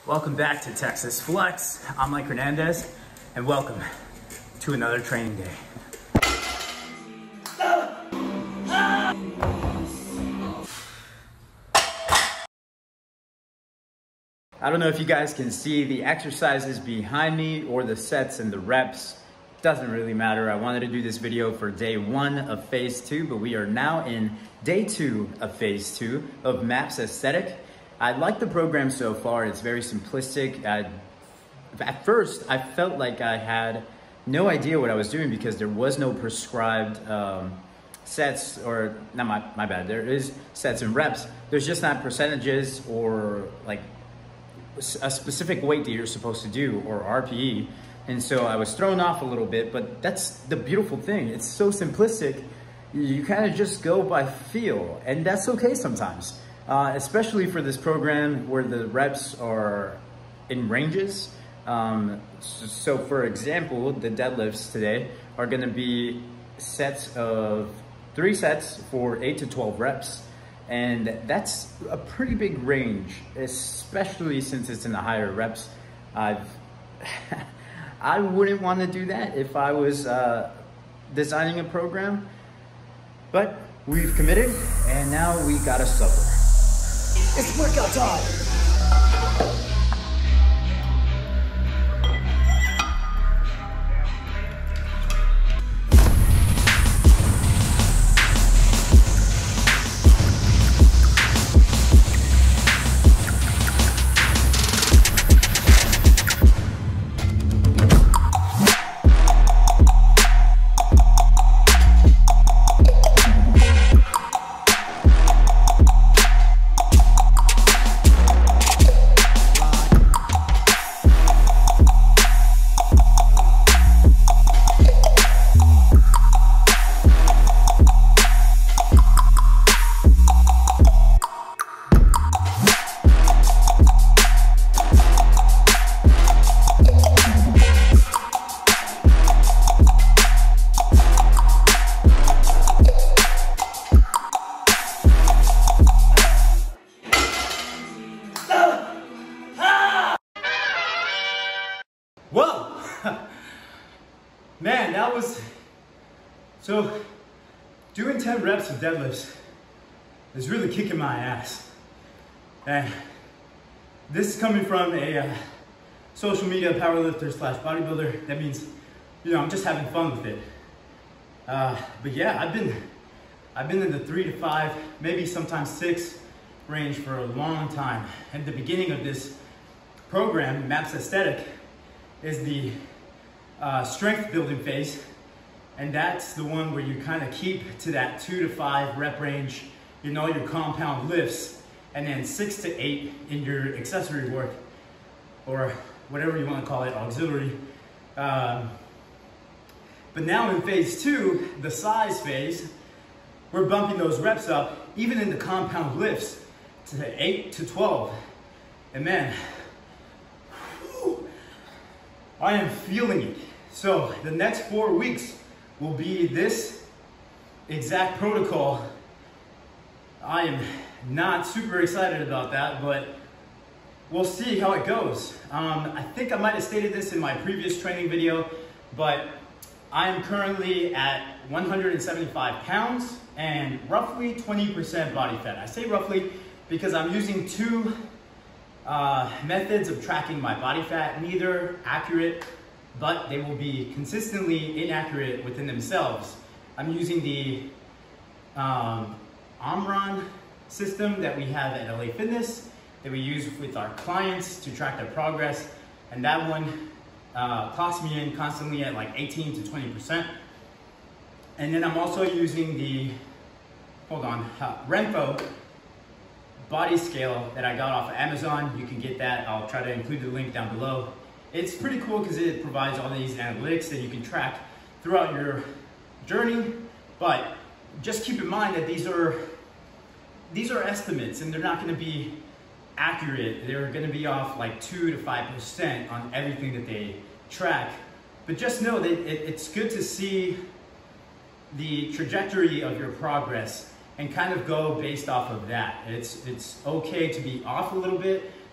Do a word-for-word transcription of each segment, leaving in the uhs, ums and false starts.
Welcome back to Texas Flex. I'm Mike Hernandez, and welcome to another training day. I don't know if you guys can see the exercises behind me or the sets and the reps. Doesn't really matter. I wanted to do this video for day one of phase two, but we are now in day two of phase two of MAPS Aesthetic. I like the program so far. It's very simplistic. I, at first, I felt like I had no idea what I was doing because there was no prescribed um, sets, or not my, my bad, there is sets and reps. There's just not percentages or like a specific weight that you're supposed to do, or R P E. And so I was thrown off a little bit, but that's the beautiful thing. It's so simplistic. You kind of just go by feel, and that's okay sometimes. Uh, especially for this program where the reps are in ranges. Um, so, so for example, the deadlifts today are gonna be sets of three sets for eight to twelve reps. And that's a pretty big range, especially since it's in the higher reps. I've, I wouldn't want to do that if I was uh, designing a program, but we've committed and now we gotta suffer. It's workout time. Whoa! Man, that was... So, doing ten reps of deadlifts is really kicking my ass. And this is coming from a uh, social media powerlifter slash bodybuilder. That means, you know, I'm just having fun with it. Uh, but yeah, I've been, I've been in the three to five, maybe sometimes six range for a long time. At the beginning of this program, MAPS Aesthetic, is the uh, strength building phase, and that's the one where you kind of keep to that two to five rep range in all your compound lifts, and then six to eight in your accessory work, or whatever you want to call it, auxiliary. Um, but now in phase two, the size phase, we're bumping those reps up, even in the compound lifts, to eight to twelve. And man, I am feeling it. So the next four weeks will be this exact protocol. I am not super excited about that, but we'll see how it goes. Um, I think I might have stated this in my previous training video, but I am currently at one hundred seventy-five pounds and roughly twenty percent body fat. I say roughly because I'm using two Uh, methods of tracking my body fat, neither accurate, but they will be consistently inaccurate within themselves. I'm using the um, Omron system that we have at L A Fitness, that we use with our clients to track their progress, and that one uh, clocks me in constantly at like eighteen to twenty percent. And then I'm also using the, hold on, uh, Renpho body scale that I got off of Amazon. You can get that. I'll try to include the link down below. It's pretty cool because it provides all these analytics that you can track throughout your journey. But just keep in mind that these are these are estimates, and they're not going to be accurate. They're going to be off like two to five percent on everything that they track. But just know that it, it's good to see the trajectory of your progress and kind of go based off of that. It's, it's okay to be off a little bit,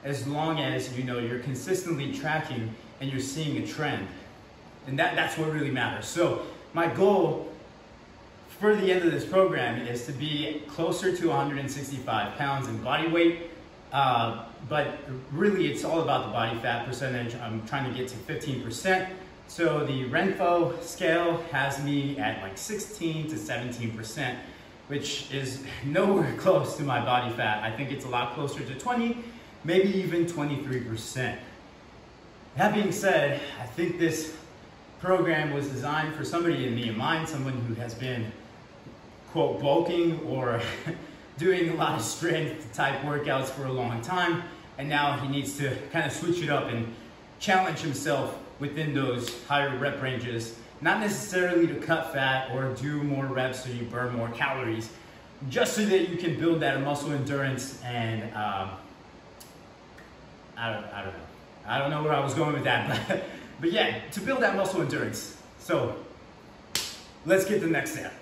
as long as you know you're consistently tracking and you're seeing a trend. And that, that's what really matters. So my goal for the end of this program is to be closer to one hundred sixty-five pounds in body weight. Uh, but really it's all about the body fat percentage. I'm trying to get to fifteen percent. So the Renpho scale has me at like sixteen to seventeen percent, which is nowhere close to my body fat. I think it's a lot closer to twenty, maybe even twenty-three percent. That being said, I think this program was designed for somebody in me in mind, someone who has been, quote, bulking or doing a lot of strength type workouts for a long time, and now he needs to kind of switch it up and challenge himself within those higher rep ranges, not necessarily to cut fat or do more reps so you burn more calories, just so that you can build that muscle endurance. And um, I don't, I don't know, I don't know where I was going with that, but, but yeah, to build that muscle endurance. So let's get the next step.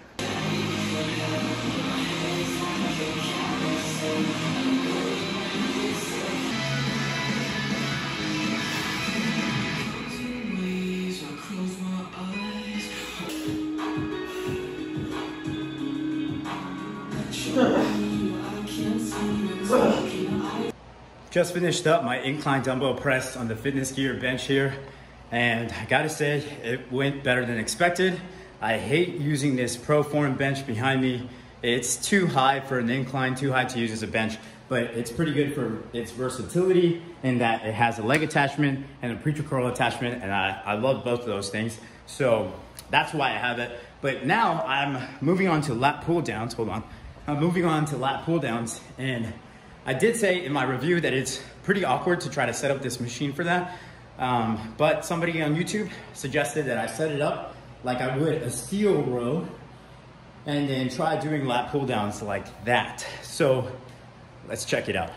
Just finished up my incline dumbbell press on the Fitness Gear bench here, and I gotta say it went better than expected. I hate using this ProForm bench behind me. It's too high for an incline, too high to use as a bench, but it's pretty good for its versatility in that it has a leg attachment and a preacher curl attachment, and I, I love both of those things. So that's why I have it. But now I'm moving on to lat pull downs. Hold on. I'm moving on to lat pull downs, and I did say in my review that it's pretty awkward to try to set up this machine for that. Um, but somebody on YouTube suggested that I set it up like I would a steel row and then try doing lat pull downs like that. So let's check it out.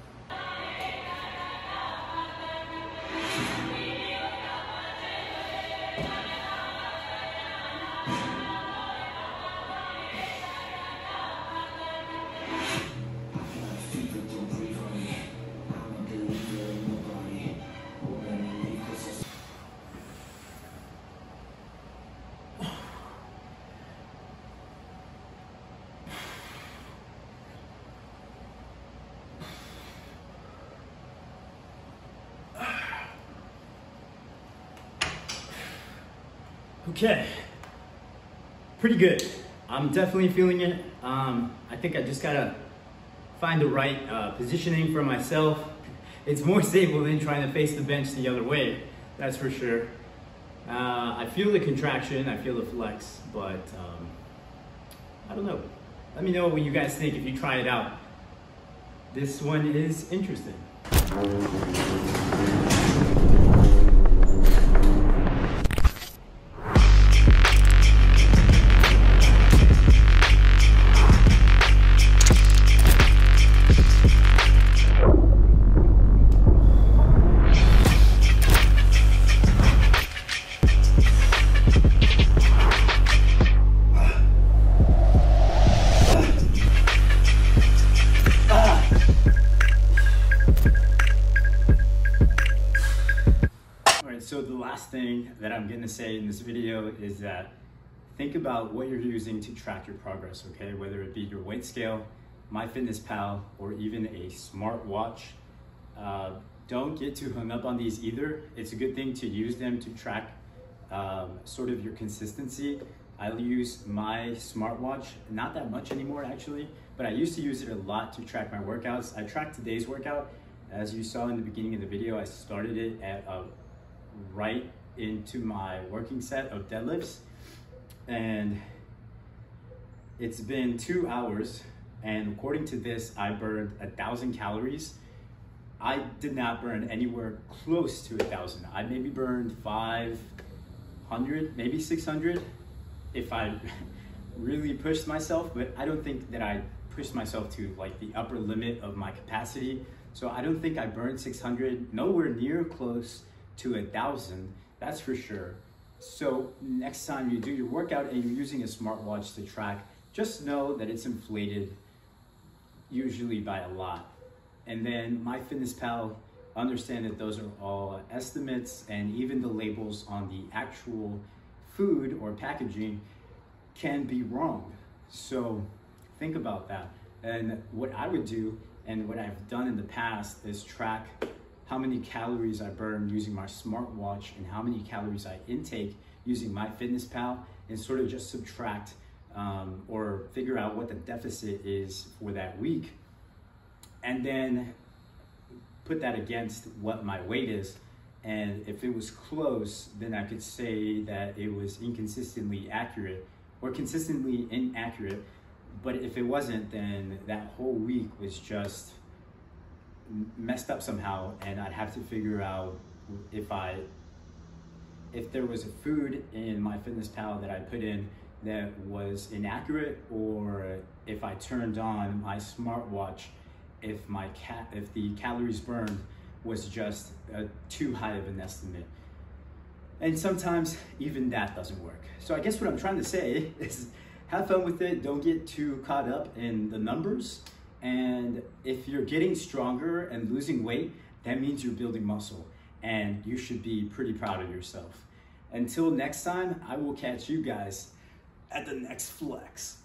Okay, pretty good. I'm definitely feeling it. Um, I think I just gotta find the right uh, positioning for myself. It's more stable than trying to face the bench the other way, that's for sure. Uh, I feel the contraction, I feel the flex, but um, I don't know. Let me know what you guys think if you try it out. This one is interesting. So the last thing that I'm gonna say in this video is that think about what you're using to track your progress, okay? Whether it be your weight scale, MyFitnessPal, or even a smartwatch. Uh, don't get too hung up on these either. It's a good thing to use them to track um, sort of your consistency. I use my smartwatch, not that much anymore actually, but I used to use it a lot to track my workouts. I tracked today's workout. As you saw in the beginning of the video, I started it at a right into my working set of deadlifts, and it's been two hours, and according to this I burned a thousand calories. I did not burn anywhere close to a thousand. I maybe burned five hundred, maybe six hundred if I really pushed myself, but I don't think that I pushed myself to like the upper limit of my capacity. So I don't think I burned six hundred, nowhere near close to a thousand, that's for sure. So next time you do your workout and you're using a smartwatch to track, just know that it's inflated usually by a lot. And then MyFitnessPal, understand that those are all estimates, and even the labels on the actual food or packaging can be wrong. So think about that. And what I would do, and what I've done in the past, is track how many calories I burn using my smartwatch and how many calories I intake using MyFitnessPal, and sort of just subtract um, or figure out what the deficit is for that week. And then put that against what my weight is. And if it was close, then I could say that it was inconsistently accurate or consistently inaccurate. But if it wasn't, then that whole week was just messed up somehow, and I'd have to figure out if I, if there was a food in MyFitnessPal that I put in that was inaccurate, or if I turned on my smartwatch, if my cat, if the calories burned was just uh, too high of an estimate. And sometimes even that doesn't work. So I guess what I'm trying to say is have fun with it. Don't get too caught up in the numbers. And if you're getting stronger and losing weight, that means you're building muscle, and you should be pretty proud of yourself. Until next time, I will catch you guys at the next flex.